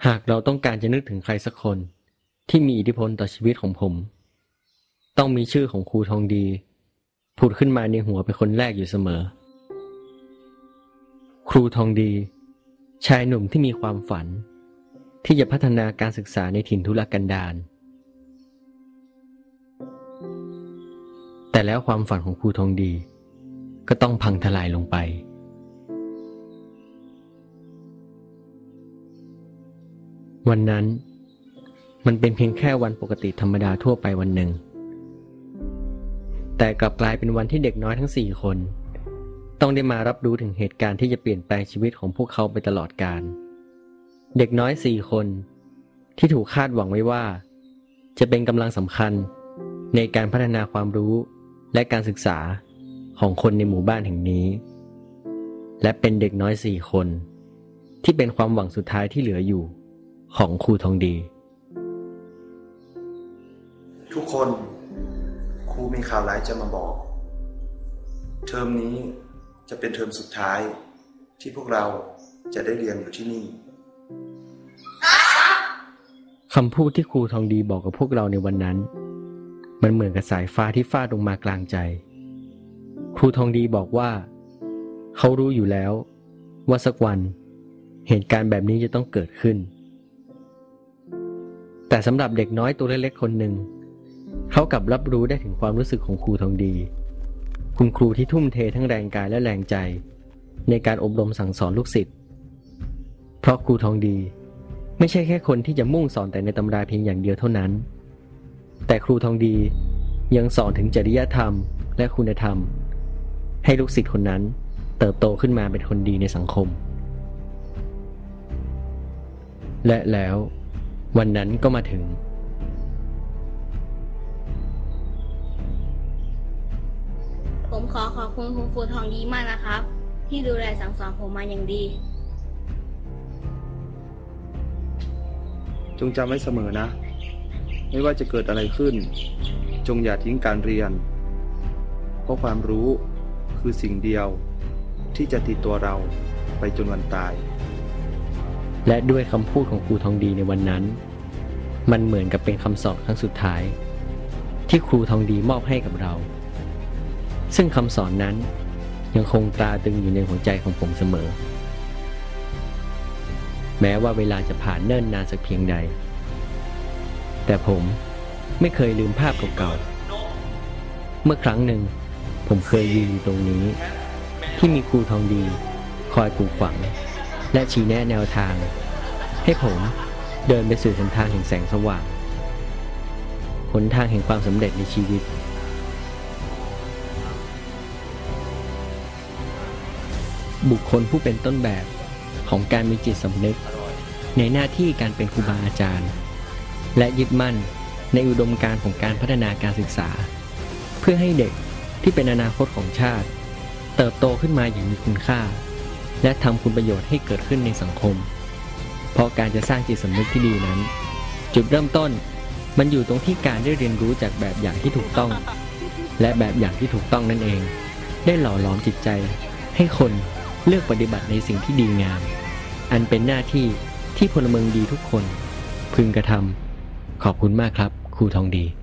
หากเราต้องการจะนึกถึงใครสักคนที่มีอิทธิพลต่อชีวิตของผมต้องมีชื่อของครูทองดีผุดขึ้นมาในหัวเป็นคนแรกอยู่เสมอครูทองดีชายหนุ่มที่มีความฝันที่จะพัฒนาการศึกษาในถิ่นทุรกันดารแต่แล้วความฝันของครูทองดีก็ต้องพังทลายลงไปวันนั้นมันเป็นเพียงแค่วันปกติธรรมดาทั่วไปวันหนึ่งแต่กลับกลายเป็นวันที่เด็กน้อยทั้ง4 คนต้องได้มารับรู้ถึงเหตุการณ์ที่จะเปลี่ยนแปลงชีวิตของพวกเขาไปตลอดกาลเด็กน้อย4 คนที่ถูกคาดหวังไว้ว่าจะเป็นกำลังสำคัญในการพัฒนาความรู้และการศึกษาของคนในหมู่บ้านแห่งนี้และเป็นเด็กน้อย4 คนที่เป็นความหวังสุดท้ายที่เหลืออยู่ของครูทองดีทุกคนครูมีข่าวร้ายจะมาบอกเทอมนี้จะเป็นเทอมสุดท้ายที่พวกเราจะได้เรียนอยู่ที่นี่คำพูดที่ครูทองดีบอกกับพวกเราในวันนั้นมันเหมือนกับสายฟ้าที่ฟาดลงมากลางใจครูทองดีบอกว่าเขารู้อยู่แล้วว่าสักวันเหตุการณ์แบบนี้จะต้องเกิดขึ้นแต่สำหรับเด็กน้อยตัวเล็กๆคนหนึ่งเขากลับรับรู้ได้ถึงความรู้สึกของครูทองดีคุณครูที่ทุ่มเททั้งแรงกายและแรงใจในการอบรมสั่งสอนลูกศิษย์เพราะครูทองดีไม่ใช่แค่คนที่จะมุ่งสอนแต่ในตำราเพียงอย่างเดียวเท่านั้นแต่ครูทองดียังสอนถึงจริยธรรมและคุณธรรมให้ลูกศิษย์คนนั้นเติบโตขึ้นมาเป็นคนดีในสังคมและแล้ววันนั้นก็มาถึงผมขอขอบคุณคุณครูทองดีมากนะครับที่ดูแลสั่งสอนผมมาอย่างดีจงจำไว้เสมอนะไม่ว่าจะเกิดอะไรขึ้นจงอย่าทิ้งการเรียนเพราะความรู้คือสิ่งเดียวที่จะติดตัวเราไปจนวันตายและด้วยคำพูดของครูทองดีในวันนั้นมันเหมือนกับเป็นคำสอนครั้งสุดท้ายที่ครูทองดีมอบให้กับเราซึ่งคำสอนนั้นยังคงตราตรึงอยู่ในหัวใจของผมเสมอแม้ว่าเวลาจะผ่านเนิ่นนานสักเพียงใดแต่ผมไม่เคยลืมภาพเก่าๆเมื่อครั้งหนึ่งผมเคยยืนอยู่ตรงนี้ที่มีครูทองดีคอยปลูกฝังและชี้แนะแนวทางให้ผมเดินไปสู่หนทางแห่งแสงสว่างหนทางแห่งความสำเร็จในชีวิตบุคคลผู้เป็นต้นแบบของการมีจิตสำนึกในหน้าที่การเป็นครูบาอาจารย์และยึดมั่นในอุดมการณ์ของการพัฒนาการศึกษาเพื่อให้เด็กที่เป็นอนาคตของชาติเติบโตขึ้นมาอย่างมีคุณค่าและทำคุณประโยชน์ให้เกิดขึ้นในสังคมเพราะการจะสร้างจิตสำนึกที่ดีนั้นจุดเริ่มต้นมันอยู่ตรงที่การได้เรียนรู้จากแบบอย่างที่ถูกต้องและแบบอย่างที่ถูกต้องนั่นเองได้หล่อหลอมจิตใจให้คนเลือกปฏิบัติในสิ่งที่ดีงามอันเป็นหน้าที่ที่พลเมืองดีทุกคนพึงกระทำขอบคุณมากครับครูทองดี